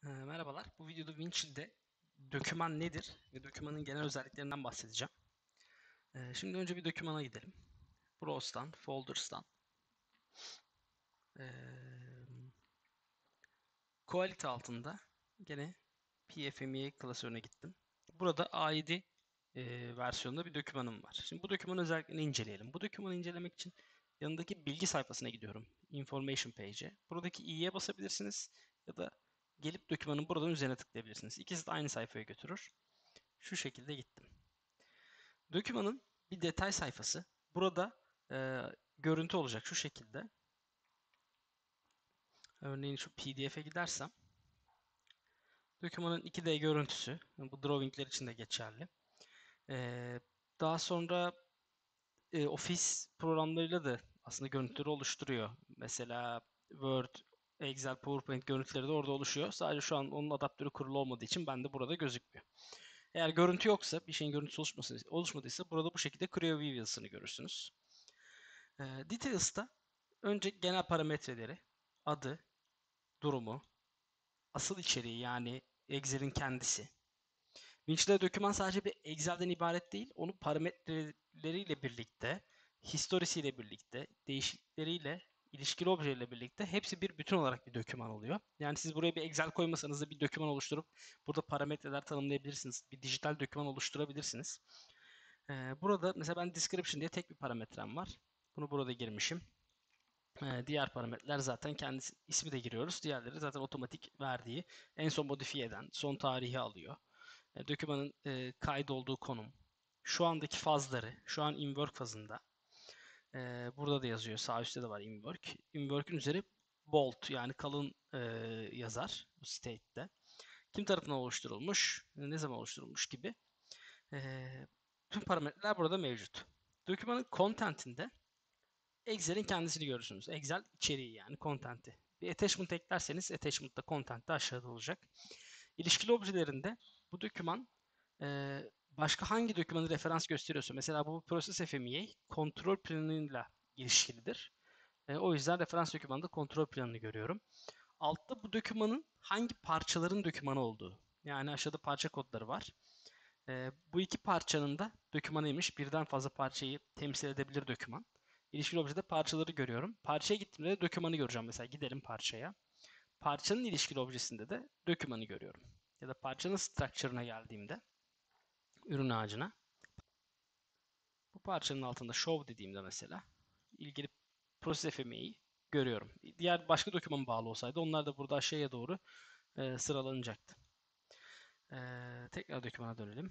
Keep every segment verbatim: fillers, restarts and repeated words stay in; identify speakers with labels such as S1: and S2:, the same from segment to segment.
S1: Ee, Merhabalar. Bu videoda Winchill'de döküman nedir ve dökümanın genel özelliklerinden bahsedeceğim. Ee, Şimdi önce bir dökümana gidelim. Browse'dan, Folders'tan, ee, Quality altında gene pfmea klasörüne gittim. Burada A yedi ee, versiyonunda bir dökümanım var. Şimdi bu dökümanın özelliklerini inceleyelim. Bu dökümanı incelemek için yanındaki bilgi sayfasına gidiyorum. Information page'e. Buradaki i'ye basabilirsiniz ya da gelip dökümanın buradan üzerine tıklayabilirsiniz. İkisi de aynı sayfaya götürür. Şu şekilde gittim. Dokümanın bir detay sayfası. Burada e, görüntü olacak şu şekilde. Örneğin şu P D F'e gidersem dokümanın iki D görüntüsü. Bu drawingler için de geçerli. E, Daha sonra e, Office programlarıyla da aslında görüntüleri oluşturuyor. Mesela Word, Excel, PowerPoint görüntüleri de orada oluşuyor. Sadece şu an onun adaptörü kurulu olmadığı için bende burada gözükmüyor. Eğer görüntü yoksa, bir şeyin görüntüsü oluşmadıysa burada bu şekilde Creo Views'ını görürsünüz. E, Details'ta önce genel parametreleri, adı, durumu, asıl içeriği yani Excel'in kendisi. Winch'de doküman sadece bir Excel'den ibaret değil, onun parametreleriyle birlikte, historisiyle birlikte, değişiklikleriyle, ilişkili objeyle birlikte hepsi bir bütün olarak bir doküman oluyor. Yani siz buraya bir Excel koymasanız da bir doküman oluşturup burada parametreler tanımlayabilirsiniz. Bir dijital doküman oluşturabilirsiniz. Ee, burada mesela ben description diye tek bir parametrem var. Bunu burada girmişim. Ee, diğer parametreler zaten kendisi ismi de giriyoruz. Diğerleri zaten otomatik verdiği en son modifiye eden son tarihi alıyor. E, dokümanın e, kaydolduğu konum. Şu andaki fazları. Şu an inwork fazında. E, burada da yazıyor. Sağ üstte de var inwork. Inwork'ün üzeri bold yani kalın e, yazar bu state'de. Kim tarafından oluşturulmuş, ne zaman oluşturulmuş gibi. E, Tüm parametreler burada mevcut. Dokümanın content'inde Excel'in kendisini görürsünüz. Excel içeriği yani content'i. Bir attachment eklerseniz attachment da content de aşağıda olacak. İlişkili objelerinde bu doküman e, başka hangi dokümanı referans gösteriyorsa mesela bu Process F M E A kontrol planıyla ilişkilidir. E, o yüzden referans dokümanında kontrol planını görüyorum. Altta bu dokümanın hangi parçaların dokümanı olduğu. Yani aşağıda parça kodları var. E, bu iki parçanın da dokümanıymış. Birden fazla parçayı temsil edebilir doküman. İlişkili objede parçaları görüyorum. Parçaya gittiğimde de dokümanı göreceğim. Mesela gidelim parçaya. Parçanın ilişkili objesinde de dokümanı görüyorum. Ya da parçanın structure'ına geldiğimde ürün ağacına bu parçanın altında show dediğimde mesela ilgili Process F M E'yi görüyorum. Diğer başka doküman bağlı olsaydı onlar da burada aşağıya doğru e, sıralanacaktı. E, tekrar dokümana dönelim.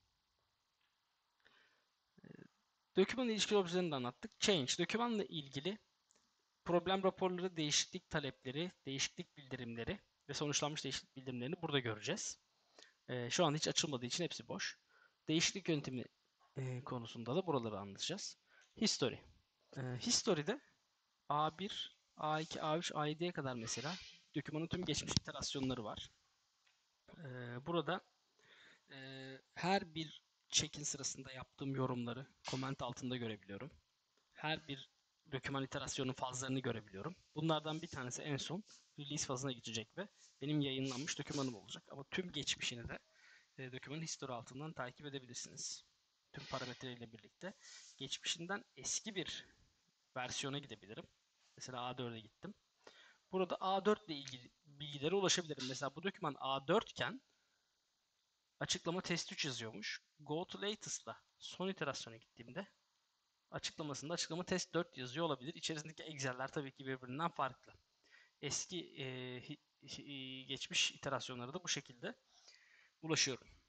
S1: E, Dokümanla ilişkili objelerini de anlattık. Change, dokümanla ilgili problem raporları, değişiklik talepleri, değişiklik bildirimleri ve sonuçlanmış değişiklik bildirimlerini burada göreceğiz. E, şu an hiç açılmadığı için hepsi boş. Değişiklik yöntemi e, konusunda da buraları anlatacağız. History. E, History'de A bir, A iki, A üç, A yediye kadar mesela dokümanın tüm geçmiş iterasyonları var. E, burada e, her bir check-in sırasında yaptığım yorumları comment altında görebiliyorum. Her bir doküman iterasyonun fazlarını görebiliyorum. Bunlardan bir tanesi en son release fazına geçecek ve benim yayınlanmış dokümanım olacak. Ama tüm geçmişini de e, dokümanın history altından takip edebilirsiniz. Tüm parametreleriyle birlikte. Geçmişinden eski bir versiyona gidebilirim. Mesela A dört'e gittim. Burada A dört ile ilgili bilgilere ulaşabilirim. Mesela bu doküman A dört iken açıklama test üç yazıyormuş. Go to latest'la son iterasyona gittiğimde açıklamasında açıklama test dört yazıyor olabilir. İçerisindeki Excel'ler tabii ki birbirinden farklı. Eski e, hi, hi, geçmiş iterasyonlara da bu şekilde ulaşıyorum.